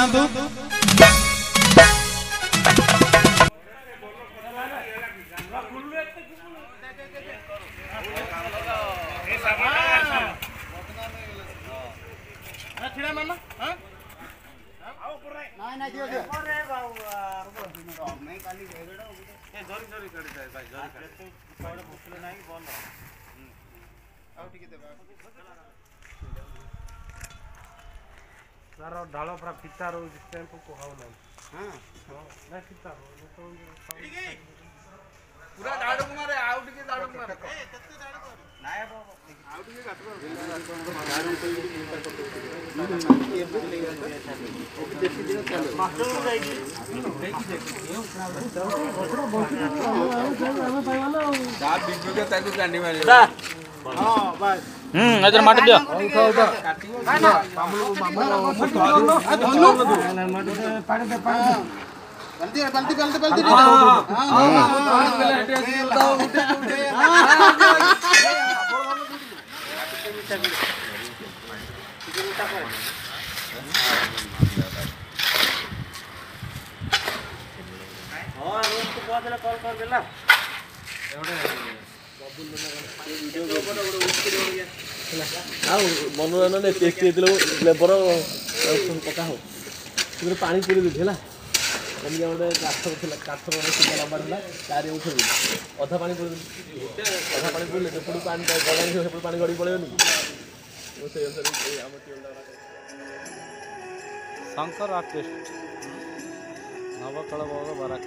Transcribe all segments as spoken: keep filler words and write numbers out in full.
जातु तार ढाल पूरा फिता रोज टेम्पो को हाउ ना हां ना फिता रो पूरा दाडू मारे आउट के दाडू मारे ए कत्ते दाडू कर नाय बाबा आउट के काट कर दाडू को ये बोल ले देखि दियो चलो मास्टर जाई देखि देखि दा बिग के ताकू गांडी मारे हां बस हम्म इधर मार दियो उठा उठा ना ना मामलो मामलो धनु माटी दे पानी दे पानी बल्टी बल्टी बल्टी बल्टी हां हां पानी पहले हटे आसी बताओ उठे उठे हां रोज को कह देला कॉल कर देला एवढे वीडियो ऊपर ऊपर उठके हो गया आ मनोरंजन ने टेस्ट देलो लेबर पका हो तुरे पानी पूरी देला हम जोडे काठ थला काठ रो सीधा लंबा दिला चारि उठे अधा पानी पूरी अधा पानी पूरी ले पुडी पानी गलानी से पानी गडी पळेनी ओ से अंदर हम टियोल शंकर आर्टिस्ट नवकल बाबा बाराक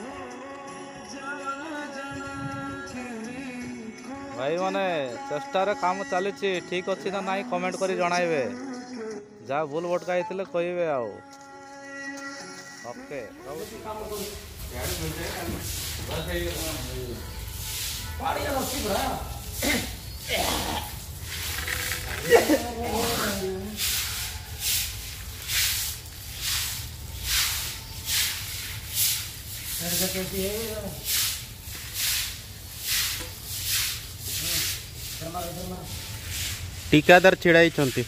भाई माने चेष्टार काम चली ठीक अच्छी ना नहीं कमेंट करी जणाइबे जा भूल भटका होइतिले कहिबे आउ ओके टीकादार छिड़ाई छंती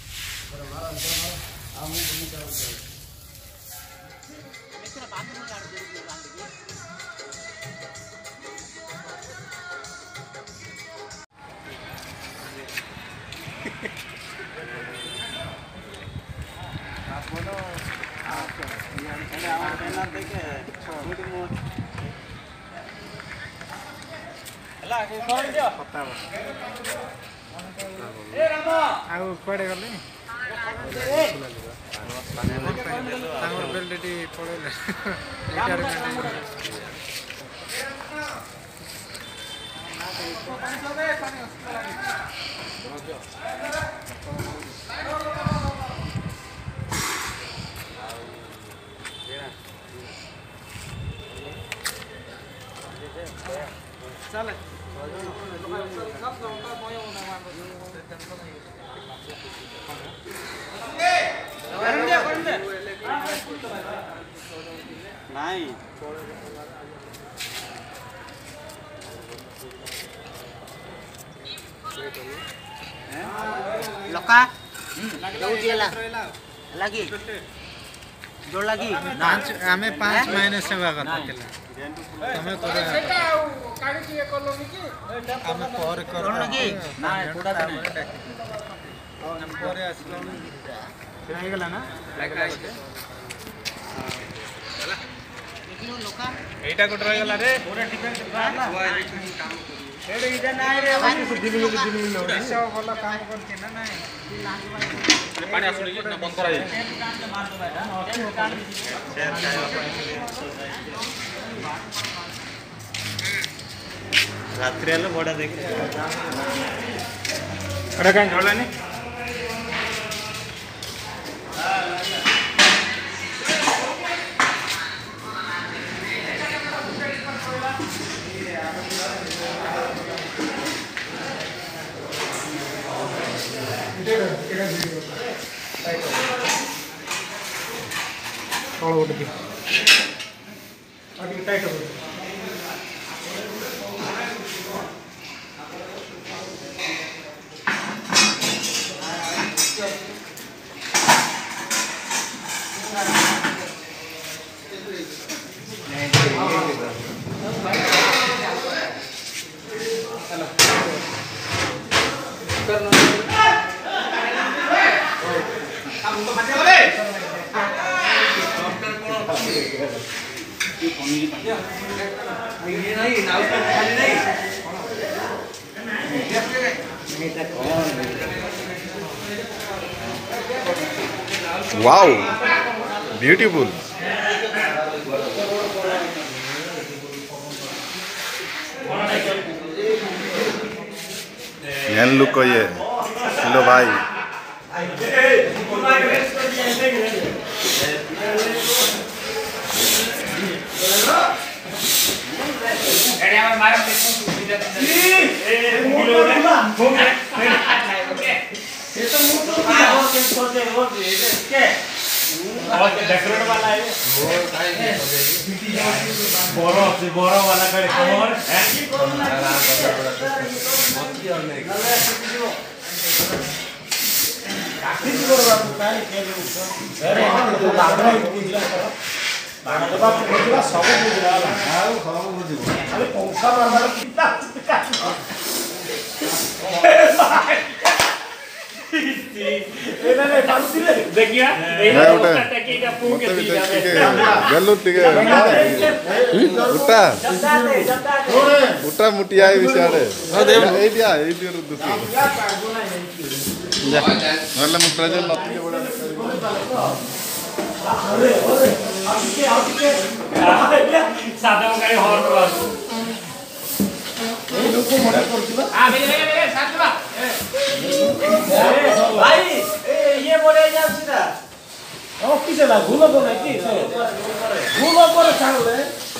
आउ पड़े गले तांगर बेल्टी पड़ेले एगार चल नहीं लका लगी जोड़ लगी पांच हमें पांच महीने सेवा करता केला तमे करे सेटा काडी के कॉलोनी की हमें पर कर लगी ना थोड़ा दिन हम करे आसलो नहीं गला ना लगा चला देखियो लका एटा कोट रह गला रे पूरा डिपेंड करला एडे इजा नाही रे बाकी दिन दिन दिन नो सब भलो काम करते ना नहीं पानी आसुनी के बंद कराई रात्रि आलो बड़ा देखे अरे कहीं झोला नहीं थोड़ा उठ के अभी टाइट हो Thank you. वाओ ब्यूटीफुल ये लुक ये हेलो भाई डेकोरेट वाला है बोरो से बोरो वाला करे कमर देखिए उठा उठा मुटिया विषय सादा गाड़ी हॉर्न भाई ये बोले जा सीधा ओ किसे ला भूलो तो नहीं की भूलो पर छाड़ ले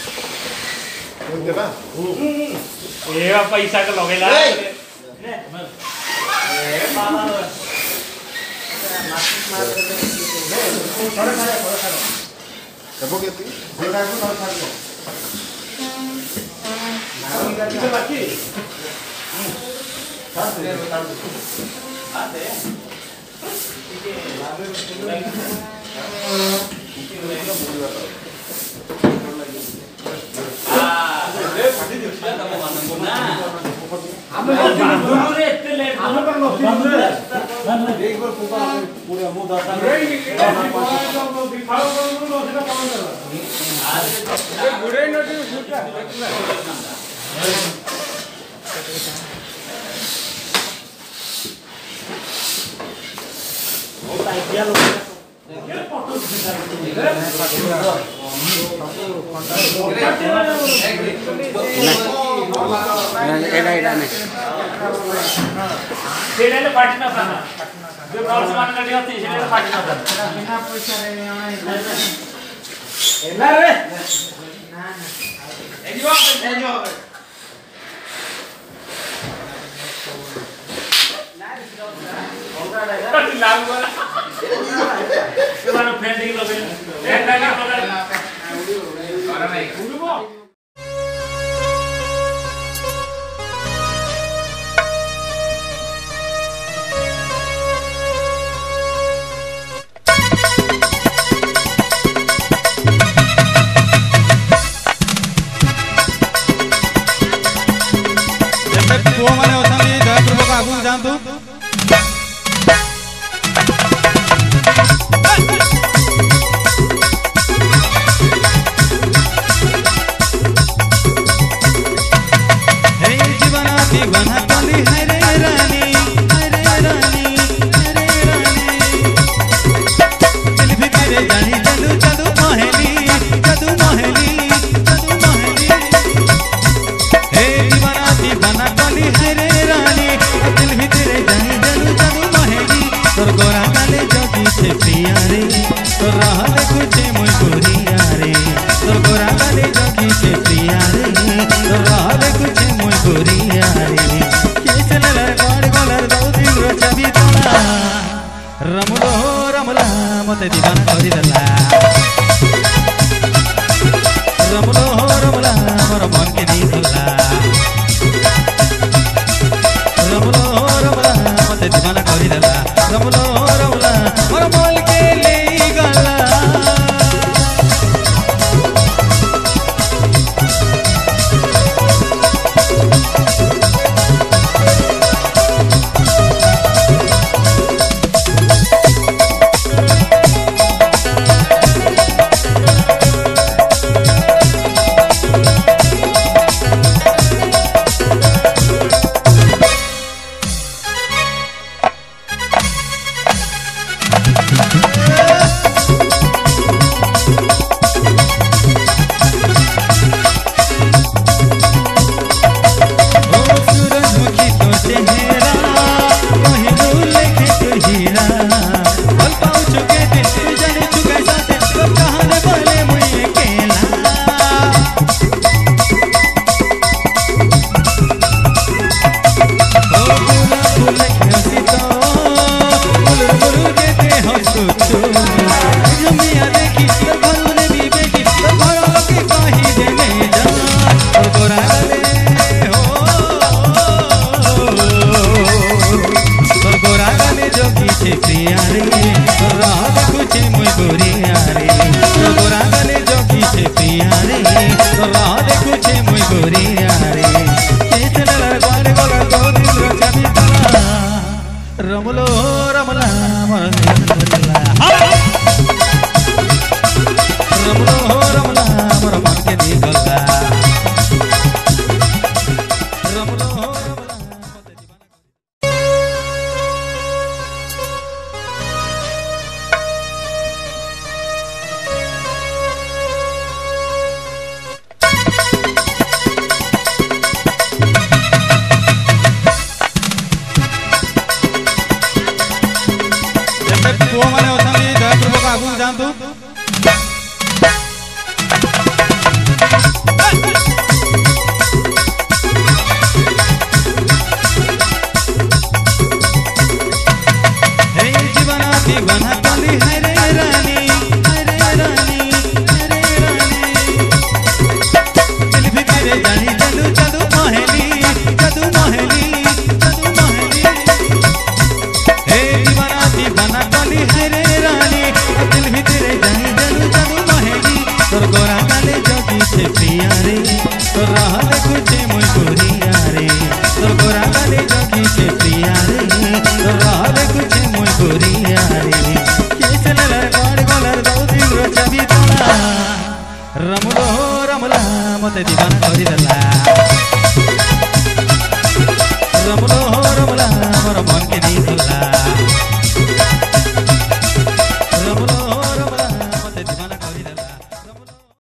ए पैसा का लगेला ए बाबा मार दे थोड़ा थोड़ा थोड़ा सबो के ती देखा को थोड़ा छाड़ ना किसे बाकी हां दे बता दो हां दे सेलेले पार्टी न खाना जो नॉर्थ मान का दियो थी सेलेले पार्टी न खाना बिना पैसा रे एला रे ना ना एजो एजो लागू वाला के मानो फेंडिंग लगे एटा का पकड़ अरे नहीं उड़बो रमुलो रमुला मते दीवाना करी देला रमुलो रमुला मोर मन के दी देला रमुलो रमुला मते दीवाना करी देला रमुलो रमुला मोर मन के ले गला गोरिया रे राह देखुचे मुई गोरिया रे तो गोरा गाले जगिछे पिया रे राह देखुचे मुई गोरिया रे चेतनार गाड़ गला दो दिन रचाबी तला रमलो रमला मन धरला रमलो रमला मोर मन के दिगला रमलो रमला पुओ माने अछंती दयापूर्वक आगु जातु हे जीवना दीवाना कली है रे रानी है रे रानी है रे रानी दिल भितरे जानी चलू चलू मोहली चलू मोहली चलू मोहली हे दीवाना दीवाना कली है रे रानी दिल भितरे जानी चलू चलू मोहली तोर गोरा गाले जगिछे पिया रे तोर राह देखुचे मुई गोरिया रे तोर गोरा गाले जगिछे पिया रे तोर राह देखुचे मुई गोरिया रे केसलर गाड़ गलर दो दिन रचाबी तला रमलो रमला मते दीवाना करी देला